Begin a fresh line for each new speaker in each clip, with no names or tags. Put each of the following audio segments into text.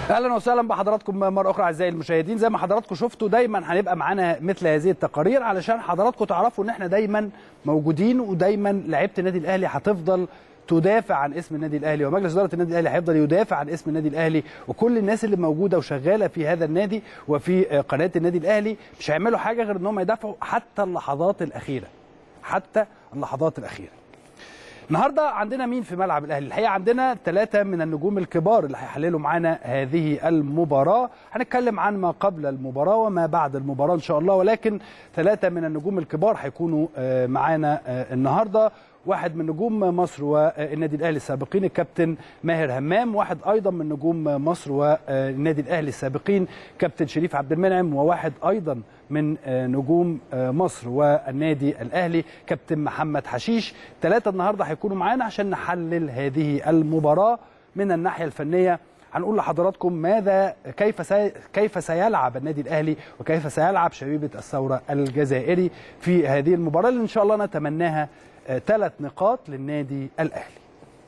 اهلا وسهلا بحضراتكم مره اخرى اعزائي المشاهدين. زي ما حضراتكم شفتوا دايما هنبقى معانا مثل هذه التقارير علشان حضراتكم تعرفوا ان احنا دايما موجودين، ودايما لعيبه النادي الاهلي هتفضل تدافع عن اسم النادي الاهلي، ومجلس اداره النادي الاهلي هيفضل يدافع عن اسم النادي الاهلي، وكل الناس اللي موجوده وشغاله في هذا النادي وفي قناه النادي الاهلي مش هيعملوا حاجه غير ان هم يدافعوا حتى اللحظات الاخيره، حتى اللحظات الاخيره. النهارده عندنا مين في ملعب الاهلي؟ الحقيقه عندنا 3 من النجوم الكبار اللي هيحللوا معانا هذه المباراه. هنتكلم عن ما قبل المباراه وما بعد المباراه ان شاء الله، ولكن 3 من النجوم الكبار هيكونوا معانا النهارده. واحد من نجوم مصر والنادي الاهلي السابقين الكابتن ماهر همام، واحد ايضا من نجوم مصر والنادي الاهلي السابقين كابتن شريف عبد المنعم، وواحد ايضا من نجوم مصر والنادي الاهلي كابتن محمد حشيش. 3 النهارده هيكونوا معانا عشان نحلل هذه المباراه من الناحيه الفنيه. هنقول لحضراتكم كيف سيلعب النادي الاهلي وكيف سيلعب شبيبه الثوره الجزائري في هذه المباراه اللي ان شاء الله نتمناها 3 نقاط للنادي الاهلي.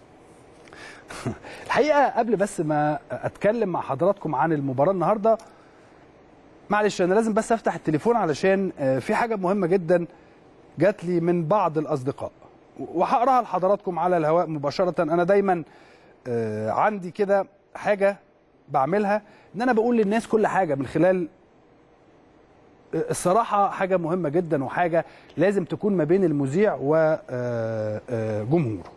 الحقيقه قبل بس ما اتكلم مع حضراتكم عن المباراه النهارده، معلش انا لازم بس افتح التليفون علشان في حاجه مهمه جدا جات لي من بعض الاصدقاء وهقراها لحضراتكم على الهواء مباشره. انا دايما عندي كده حاجه بعملها، ان انا بقول للناس كل حاجه من خلال الصراحه، حاجه مهمه جدا وحاجه لازم تكون ما بين المذيع وجمهوره.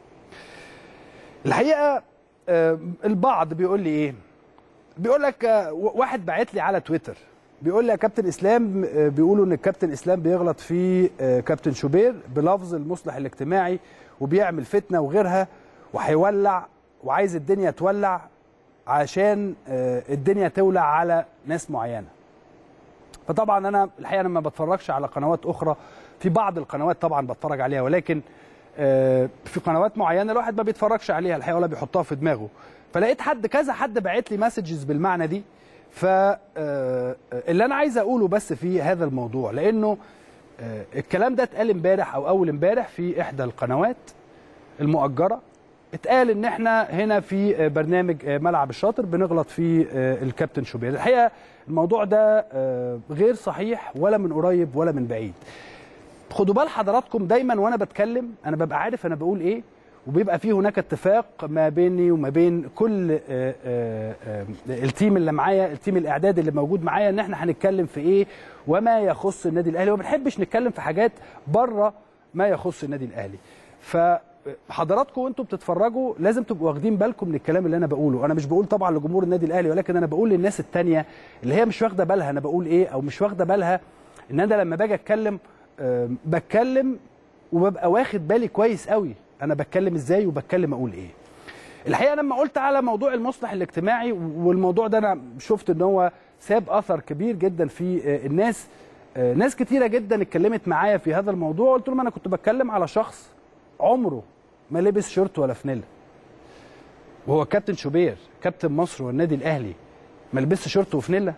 الحقيقه البعض بيقول لي ايه؟ بيقول لك واحد باعت لي على تويتر بيقول لي يا كابتن اسلام، بيقولوا ان الكابتن اسلام بيغلط في كابتن شوبير بلفظ المصلح الاجتماعي وبيعمل فتنه وغيرها وهيولع وعايز الدنيا تولع عشان الدنيا تولع على ناس معينه. فطبعا انا الحقيقه انا ما بتفرجش على قنوات اخرى، في بعض القنوات طبعا بتفرج عليها، ولكن في قنوات معينه الواحد ما بيتفرجش عليها الحقيقه ولا بيحطها في دماغه. فلقيت كذا حد باعت لي مسجز بالمعنى دي. فاللي انا عايز اقوله بس في هذا الموضوع، لانه الكلام ده اتقال امبارح او اول امبارح في احدى القنوات المؤجره، اتقال ان احنا هنا في برنامج ملعب الشاطر بنغلط في الكابتن شوبير. الحقيقه الموضوع ده غير صحيح ولا من قريب ولا من بعيد. خدوا بال حضراتكم دايما وانا بتكلم انا ببقى عارف انا بقول ايه، وبيبقى فيه هناك اتفاق ما بيني وما بين كل التيم اللي معايا، التيم الاعداد اللي موجود معايا، ان احنا هنتكلم في ايه وما يخص النادي الاهلي، وما بنحبش نتكلم في حاجات بره ما يخص النادي الاهلي. فحضراتكم وانتم بتتفرجوا لازم تبقوا واخدين بالكم من الكلام اللي انا بقوله. انا مش بقول طبعا لجمهور النادي الاهلي، ولكن انا بقول للناس الثانيه اللي هي مش واخده بالها انا بقول ايه، او مش واخده بالها ان انا لما باجي اتكلم بتكلم وببقى واخد بالي كويس قوي انا بتكلم ازاي وبتكلم اقول ايه. الحقيقه لما قلت على موضوع المصلح الاجتماعي، والموضوع ده انا شفت ان هو ساب اثر كبير جدا في الناس، ناس كتيره جدا اتكلمت معايا في هذا الموضوع. قلت لهم انا كنت بتكلم على شخص عمره ما لبس شورت ولا فانيلا، وهو كابتن شوبير كابتن مصر والنادي الاهلي ما لبسش شورت وفانيلا.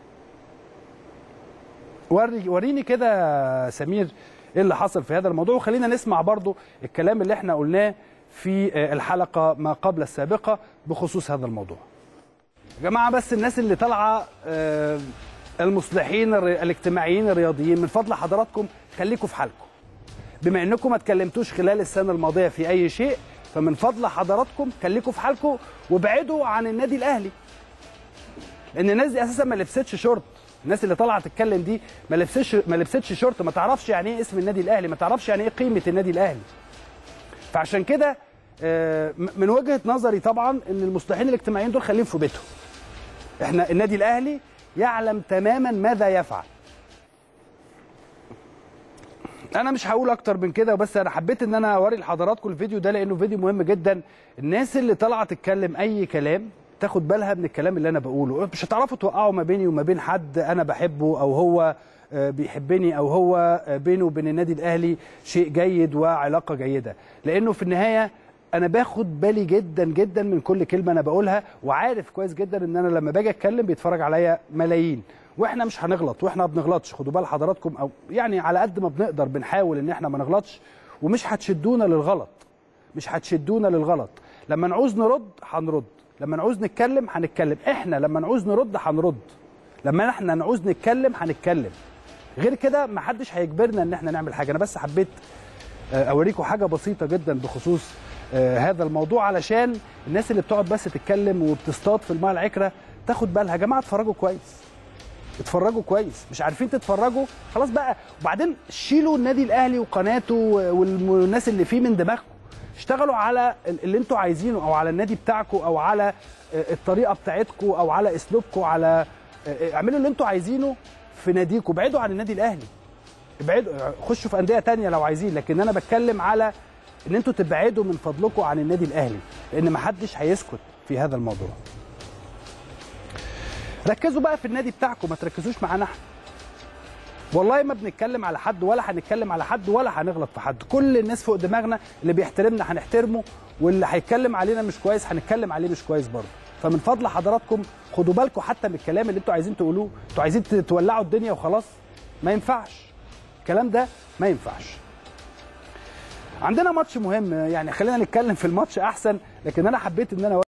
وريني كده سمير ايه اللي حصل في هذا الموضوع، وخلينا نسمع برضو الكلام اللي احنا قلناه في الحلقه ما قبل السابقه بخصوص هذا الموضوع. يا جماعه بس الناس اللي طالعه المصلحين الاجتماعيين الرياضيين، من فضل حضراتكم خليكم في حالكم. بما انكم ما اتكلمتوش خلال السنه الماضيه في اي شيء، فمن فضل حضراتكم خليكم في حالكم وابعدوا عن النادي الاهلي، لان الناس دي اساسا ما لبستش شورت. الناس اللي طالعه تتكلم دي ما لبستش شورت، ما تعرفش يعني ايه اسم النادي الاهلي، ما تعرفش يعني ايه قيمه النادي الاهلي. فعشان كده من وجهه نظري طبعا ان المصلحين الاجتماعيين دول خليهم في بيتهم. احنا النادي الاهلي يعلم تماما ماذا يفعل. انا مش هقول اكتر من كده، وبس انا حبيت ان انا اوري لحضراتكم الفيديو ده لانه فيديو مهم جدا. الناس اللي طالعه تتكلم اي كلام تاخد بالها من الكلام اللي انا بقوله، مش هتعرفوا توقعوا ما بيني وما بين حد انا بحبه او هو بيحبني او هو بينه وبين النادي الاهلي شيء جيد وعلاقه جيده، لانه في النهايه انا باخد بالي جدا جدا من كل كلمه انا بقولها، وعارف كويس جدا ان انا لما باجي اتكلم بيتفرج عليا ملايين، واحنا مش هنغلط واحنا ما بنغلطش. خدوا بال حضراتكم، او يعني على قد ما بنقدر بنحاول ان احنا ما نغلطش، ومش هتشدونا للغلط، مش هتشدونا للغلط. لما نعوز نرد هنرد، لما نعوز نتكلم هنتكلم، احنا لما نعوز نرد هنرد، لما احنا نعوز نتكلم هنتكلم. غير كده محدش هيجبرنا ان احنا نعمل حاجه. انا بس حبيت اوريكم حاجه بسيطه جدا بخصوص هذا الموضوع، علشان الناس اللي بتقعد بس تتكلم وبتصطاد في الماء العكره تاخد بالها. يا جماعه اتفرجوا كويس، اتفرجوا كويس، مش عارفين تتفرجوا خلاص بقى. وبعدين شيلوا النادي الاهلي وقناته والناس اللي فيه من دماغكم، اشتغلوا على اللي انتوا عايزينه، او على النادي بتاعكم، او على الطريقه بتاعتكم، او على اسلوبكم، على اعملوا اللي انتوا عايزينه في ناديكم. ابعدوا عن النادي الاهلي، ابعدوا، خشوا في انديه تانية لو عايزين، لكن انا بتكلم على ان انتوا تبعدوا من فضلكم عن النادي الاهلي، لان محدش هيسكت في هذا الموضوع. ركزوا بقى في النادي بتاعكم، ما تركزوش معانا احنا. والله ما بنتكلم على حد ولا هنتكلم على حد ولا هنغلط في حد، كل الناس فوق دماغنا، اللي بيحترمنا هنحترمه، واللي هيتكلم علينا مش كويس هنتكلم عليه مش كويس برضه. فمن فضل حضراتكم خدوا بالكم حتى من الكلام اللي انتوا عايزين تقولوه، انتوا عايزين تولعوا الدنيا وخلاص، ما ينفعش الكلام ده، ما ينفعش. عندنا ماتش مهم، يعني خلينا نتكلم في الماتش احسن، لكن انا حبيت ان انا